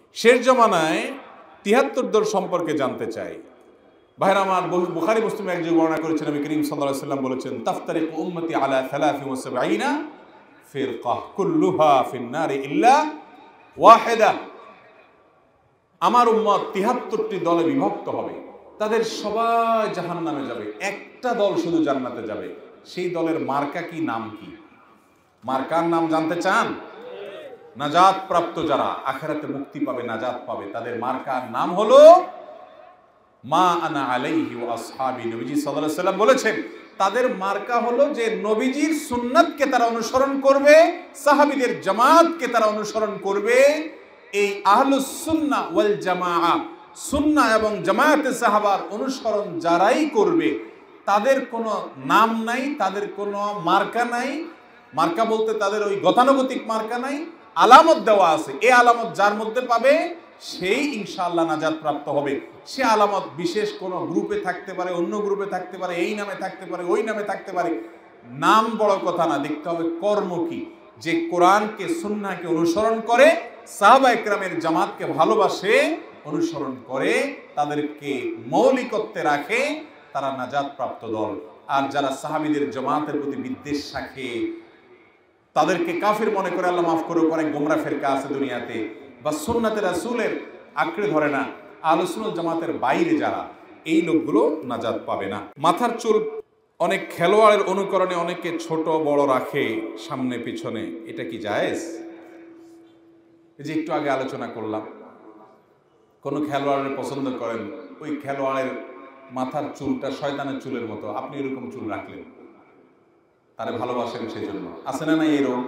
শেষ জমানায় ৭৩ দল সম্পর্কে জানতে চাই। ভাইরা আমার, বুখারী মুসলিমে এক বর্ণনা করেছেন, নবী করিম সাল্লাল্লাহু আলাইহি ওয়াসাল্লাম বলেছেন, তাফতারিকু উম্মতি আলা 73 ফিরকাহ কুল্লুহা ফিন-নারি ইল্লা ওয়াহিদা। আমার উম্মত ৭৩টি দলে বিভক্ত হবে, তাদের সবাই জাহান্নামে যাবে, একটা দল শুধু জান্নাতে যাবে। সেই দলের মার্কা কি, নাম কি? মার্কার নাম জানতে চান? নাজাত প্রাপ্ত যারা আখিরাতে মুক্তি পাবে, নাজাত পাবে, তাদের মার্কার নাম হলো মা আনা আলাইহি ওয়া আসহাবি। নবীজি সাল্লাল্লাহু আলাইহি ওয়াসাল্লাম বলেছেন, তাদের মার্কা হলো যে নবীজির সুন্নাতকে তারা অনুসরণ করবে, সাহাবীদের জামাতকে তারা অনুসরণ করবে। এই আহলুস সুন্নাহ ওয়াল জামাআহ, সুন্নাহ এবং জামায়াতে সাহাবার অনুসরণ যারাই করবে, তাদের কোনো নাম নাই, তাদের কোনো মার্কা নাই। মার্কা বলতে তাদের ওই গতানুগতিক মার্কা নাই, আলামত দেওয়া আছে। এই আলামত যার মধ্যে পাবে সেই ইনশাআল্লাহ নাজাত প্রাপ্ত হবে। সে আলামত বিশেষ কোনো গ্রুপে থাকতে পারে, অন্য গ্রুপে থাকতে পারে, এই নামে থাকতে পারে, ওই নামে থাকতে পারে। নাম বড় কথা না, দেখতে হবে কর্ম কি। যে কোরআনকে সুন্নাহকে অনুসরণ করে, সাহাবা ইকরামের জামাতকে ভালোবাসে, অনুসরণ করে, তাদেরকে মৌলিকত্বে রাখে, তারা নাজাত প্রাপ্ত দল। আর যারা সাহাবীদের জামাতের প্রতি বিদ্বেষ রাখে, তাদেরকে কাফির মনে করে, আল্লাহ মাফ করে, অনেক গোমরা ফেরকা আছে দুনিয়াতে, বা সুন্নাতে রাসূলের আঁকড়ে ধরে না, আহলুস সুন্নাহ জামাতের বাইরে যারা, এই লোকগুলো নাজাত পাবে না। মাথার চুল অনেক খেলোয়াড়ের অনুকরণে অনেকে ছোট বড় রাখে সামনে পিছনে, এটা কি জায়েজ? এই যে একটু আগে আলোচনা করলাম, কোন খেলোয়াড়ের পছন্দ করেন, ওই খেলোয়াড়ের মাথার চুলটা শয়তানের চুলের মতো, আপনি এরকম চুল রাখলেন, তারে ভালোবাসেন সেই জন্য। আছে না নাই এরকম?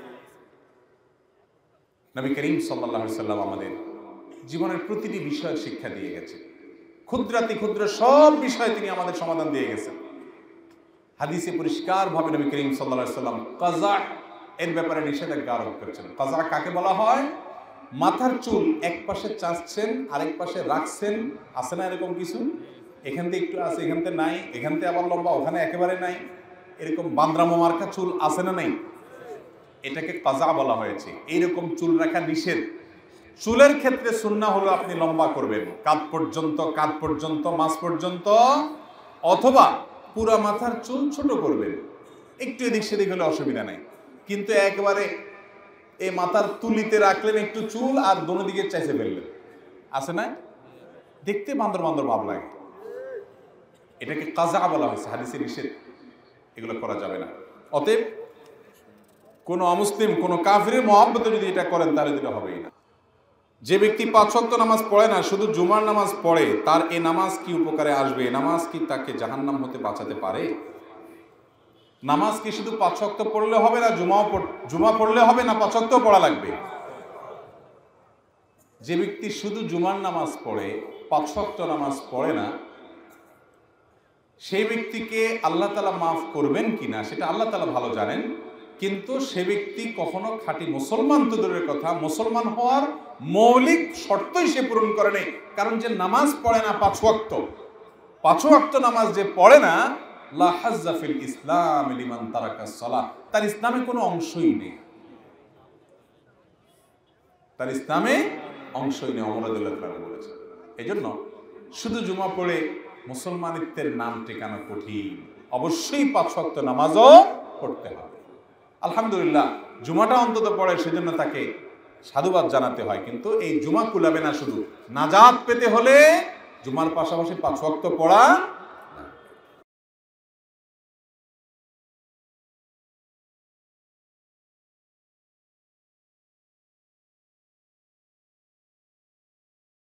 নবী করিম সাল্লাল্লাহু আলাইহি ওয়াসাল্লাম আমাদের জীবনের প্রতিটি বিষয়ের শিক্ষা দিয়ে গেছে। ক্ষুদ্রাতি ক্ষুদ্র সব বিষয়ে তিনি আমাদের সমাধান দিয়ে গেছেন। হাদিসে পরিষ্কারভাবে নবী করিম সাল্লাল্লাহু আলাইহি ওয়াসাল্লাম কাযা এর ব্যাপারে নিষেধাজ্ঞা আরোপ করেছেন। কাযা কাকে বলা হয়? মাথার চুল এক পাশে চাঁচছেন, আরেক পাশে রাখছেন, আছে না এরকম কিছু? এখান থেকে একটু আছে, এখান থেকে নাই, এখান থেকে আবার লম্বা, ওখানে একেবারে নাই, এরকম বান্দ্রামো মার্কা চুল আছে না নাই? এটাকে কাযা বলা হয়েছে। এইরকম চুল রাখা নিষেধ। চুলের ক্ষেত্রে সুন্নাহ হলো আপনি লম্বা করবেন, কাঁধ পর্যন্ত, মাঝ পর্যন্ত, অথবা পুরা মাথার চুল ছোট করবেন, একটু এদিক সেদিক হলে অসুবিধা নাই। কিন্তু একেবারে এই মাথার তুলিতে রাখলেন একটু চুল, আর দোনো দিকে চাইছে ফেললেন, আছে না? দেখতে বান্দর বান্দর ভাব লাগে। এটাকে কাযা বলা হয়েছে, হাদিসে নিষেধ, এগুলো করা যাবে না। অতএব কোন অমুসলিম, কোন কাফিরের মহব্বতে যদি এটা করেন, তাহলে এটা হবেই না। যে ব্যক্তি ৫ ওয়াক্ত নামাজ পড়ে না, শুধু জুমার নামাজ পড়ে, তার এই নামাজ কি উপকারে আসবে? নামাজ কি তাকে জাহান্নাম হতে বাঁচাতে পারে? নামাজ কি শুধু ৫ ওয়াক্ত পড়লে হবে না, জুমা পড়লে হবে না, ৫ ওয়াক্ত পড়া লাগবে? যে ব্যক্তি শুধু জুমার নামাজ পড়ে, ৫ ওয়াক্ত নামাজ পড়ে না, সেই ব্যক্তিকে আল্লাহ তাআলা মাফ করবেন কিনা সেটা আল্লাহ তাআলা ভালো জানেন। কিন্তু সে ব্যক্তি কখনো খাঁটি মুসলমান তো দূরের কথা, মুসলমান হওয়ার মৌলিক শর্তই সে পূরণ করে নেই। কারণ যে নামাজ পড়ে না ৫ ওয়াক্ত নামাজ যে পড়ে না, লা হাজ্জা ফিল ইসলাম লিমান তারাকাস সালাহ, তার ইসলামে কোনো অংশই নেই, তার ইসলামে অংশই নেই। ওমর রাদিয়াল্লাহু তাআলা বলেছেন। এজন্য শুধু জুমা পড়ে মুসলমানিত্বের নাম টেকানো কঠিন। অবশ্যই ৫ ওয়াক্ত নামাজও পড়তে হবে। আলহামদুলিল্লাহ, জুমাটা অন্তত পড়ে, সেজন্য তাকে সাধুবাদ জানাতে হয়। কিন্তু এই জুমা কুলাবে না। শুধু নাজাত পেতে হলে জুমার পাশাপাশি ৫ ওয়াক্ত পড়া